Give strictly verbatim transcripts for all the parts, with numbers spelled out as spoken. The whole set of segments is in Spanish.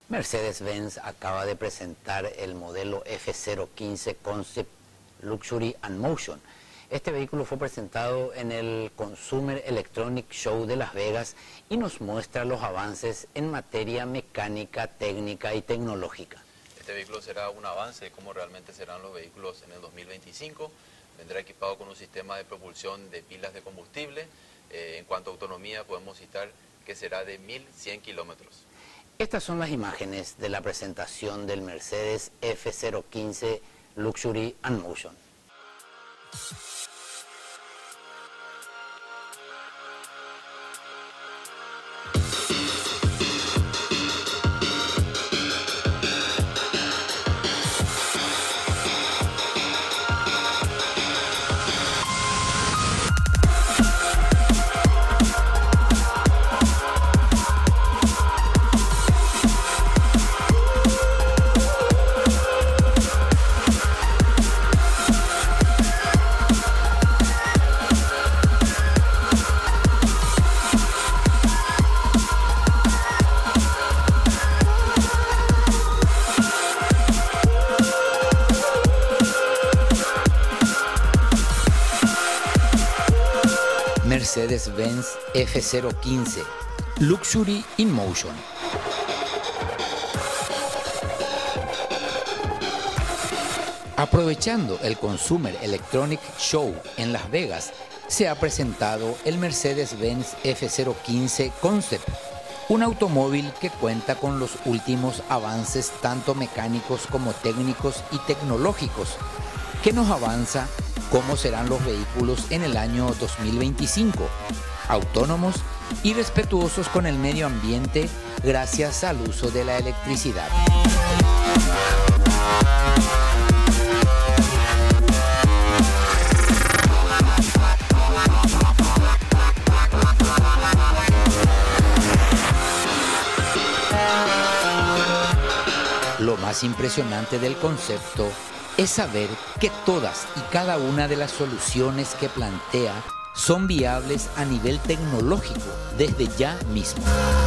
Mercedes-Benz acaba de presentar el modelo F cero quince Concept Luxury and Motion. Este vehículo fue presentado en el Consumer Electronic Show de Las Vegas y nos muestra los avances en materia mecánica, técnica y tecnológica. Este vehículo será un avance de cómo realmente serán los vehículos en el dos mil veinticinco. Vendrá equipado con un sistema de propulsión de pilas de combustible. Eh, en cuanto a autonomía, podemos citar que será de mil cien kilómetros. Estas son las imágenes de la presentación del Mercedes F cero quince Luxury and Motion. Mercedes-Benz F cero quince Luxury in Motion. Aprovechando el Consumer Electronic Show en Las Vegas, se ha presentado el Mercedes-Benz F cero quince Concept, un automóvil que cuenta con los últimos avances tanto mecánicos como técnicos y tecnológicos, que nos avanza cómo serán los vehículos en el año dos mil veinticinco, autónomos y respetuosos con el medio ambiente gracias al uso de la electricidad. Lo más impresionante del concepto es saber que todas y cada una de las soluciones que plantea son viables a nivel tecnológico desde ya mismo.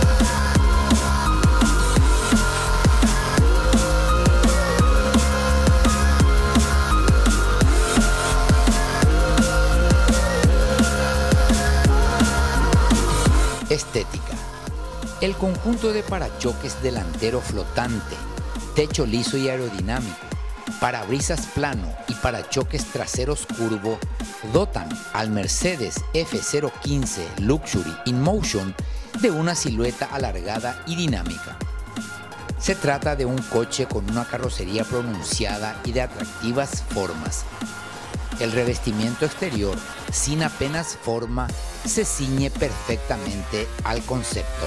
Estética. El conjunto de parachoques delantero flotante, techo liso y aerodinámico, parabrisas plano y parachoques traseros curvo dotan al Mercedes F cero quince Luxury in Motion de una silueta alargada y dinámica. Se trata de un coche con una carrocería pronunciada y de atractivas formas. El revestimiento exterior, sin apenas forma, se ciñe perfectamente al concepto.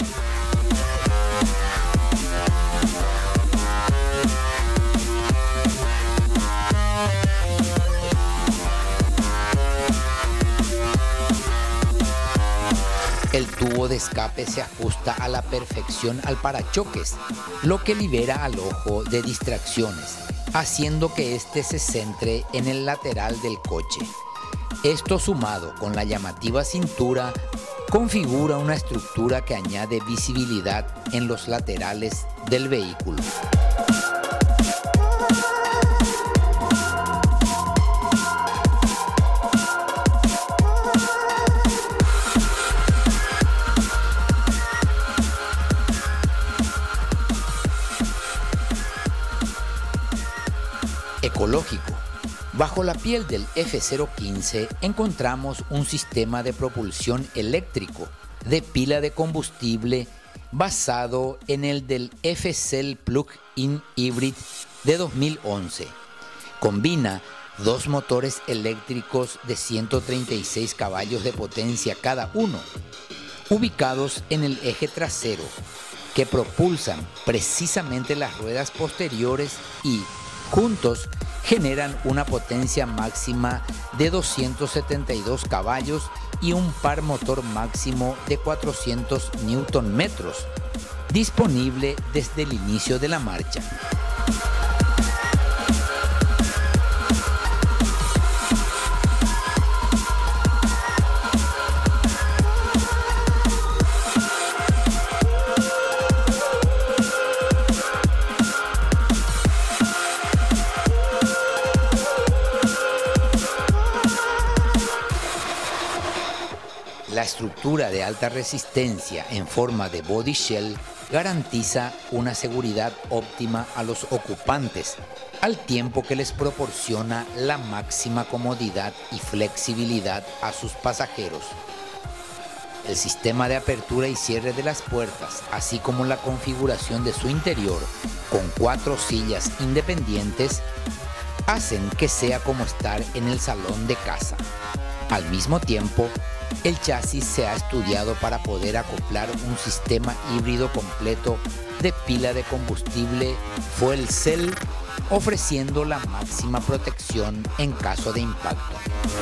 El tubo de escape se ajusta a la perfección al parachoques, lo que libera al ojo de distracciones, haciendo que éste se centre en el lateral del coche. Esto, sumado con la llamativa cintura, configura una estructura que añade visibilidad en los laterales del vehículo. Ecológico. Bajo la piel del F cero quince encontramos un sistema de propulsión eléctrico de pila de combustible basado en el del F-Cell Plug-in Hybrid de dos mil once. Combina dos motores eléctricos de ciento treinta y seis caballos de potencia cada uno, ubicados en el eje trasero, que propulsan precisamente las ruedas posteriores y, juntos, generan una potencia máxima de doscientos setenta y dos caballos y un par motor máximo de cuatrocientos newton metros, disponible desde el inicio de la marcha. estructura de alta resistencia en forma de body shell garantiza una seguridad óptima a los ocupantes, al tiempo que les proporciona la máxima comodidad y flexibilidad a sus pasajeros. El sistema de apertura y cierre de las puertas, así como la configuración de su interior con cuatro sillas independientes, hacen que sea como estar en el salón de casa. Al mismo tiempo, el chasis se ha estudiado para poder acoplar un sistema híbrido completo de pila de combustible fuel cell, ofreciendo la máxima protección en caso de impacto.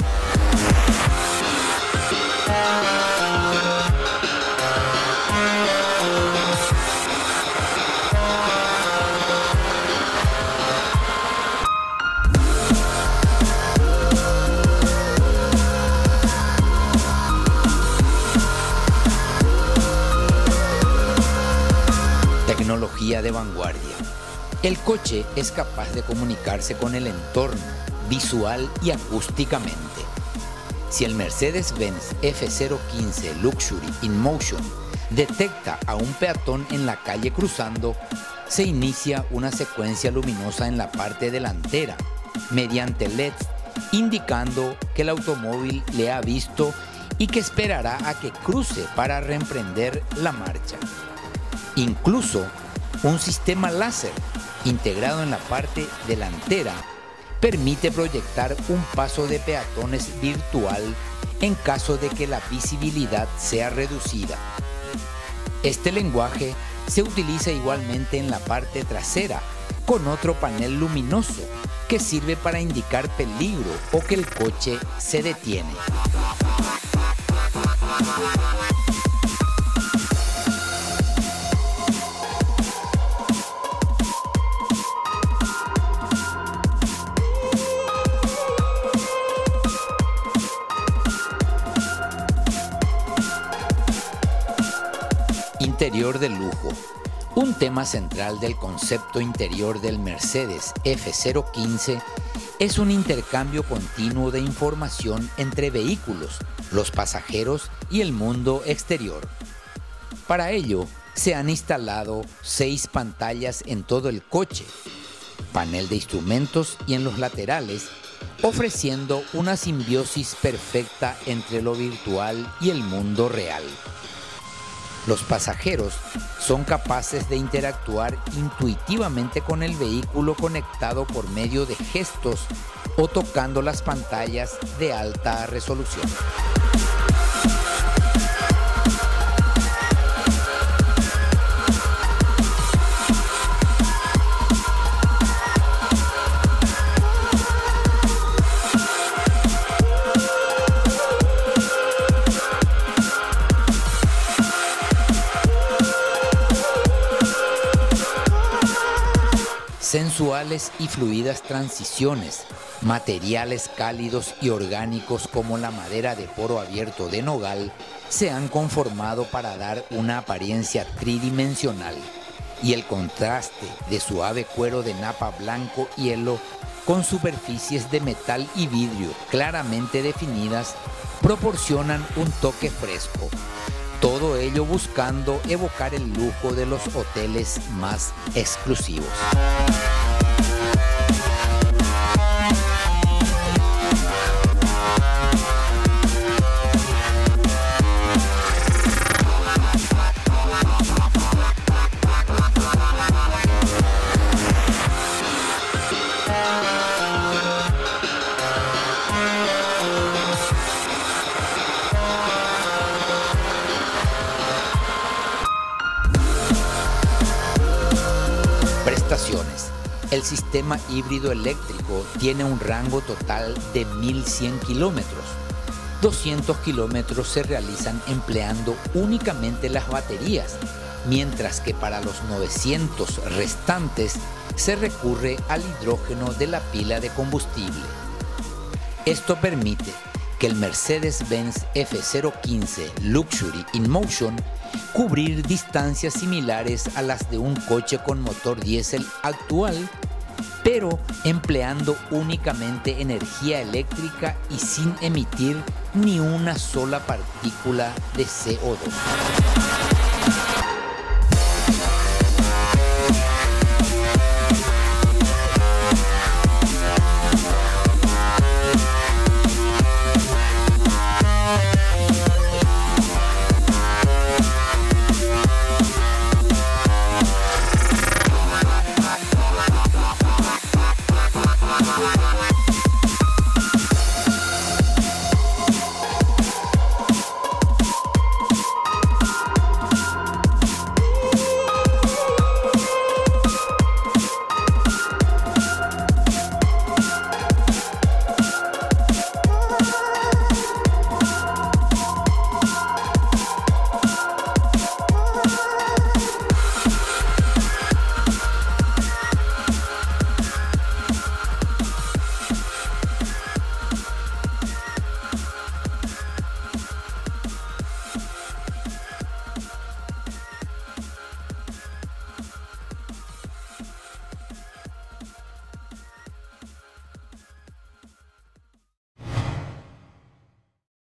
Tecnología de vanguardia. El coche es capaz de comunicarse con el entorno, visual y acústicamente. Si el Mercedes-Benz F cero quince Luxury InMotion detecta a un peatón en la calle cruzando, se inicia una secuencia luminosa en la parte delantera, mediante L E Ds, indicando que el automóvil le ha visto y que esperará a que cruce para reemprender la marcha. Incluso un sistema láser integrado en la parte delantera permite proyectar un paso de peatones virtual en caso de que la visibilidad sea reducida. Este lenguaje se utiliza igualmente en la parte trasera con otro panel luminoso que sirve para indicar peligro o que el coche se detiene. Interior de lujo. Un tema central del concepto interior del Mercedes F cero quince es un intercambio continuo de información entre vehículos, los pasajeros y el mundo exterior. Para ello, se han instalado seis pantallas en todo el coche, panel de instrumentos y en los laterales, ofreciendo una simbiosis perfecta entre lo virtual y el mundo real. Los pasajeros son capaces de interactuar intuitivamente con el vehículo conectado por medio de gestos o tocando las pantallas de alta resolución. Sensuales y fluidas transiciones, materiales cálidos y orgánicos como la madera de poro abierto de nogal se han conformado para dar una apariencia tridimensional, y el contraste de suave cuero de napa blanco hielo con superficies de metal y vidrio claramente definidas proporcionan un toque fresco. Todo ello buscando evocar el lujo de los hoteles más exclusivos. El sistema híbrido eléctrico tiene un rango total de mil cien kilómetros. doscientos kilómetros se realizan empleando únicamente las baterías, mientras que para los novecientos restantes se recurre al hidrógeno de la pila de combustible. Esto permite que el Mercedes-Benz F cero quince Luxury InMotion cubrir distancias similares a las de un coche con motor diésel actual, pero empleando únicamente energía eléctrica y sin emitir ni una sola partícula de C O dos.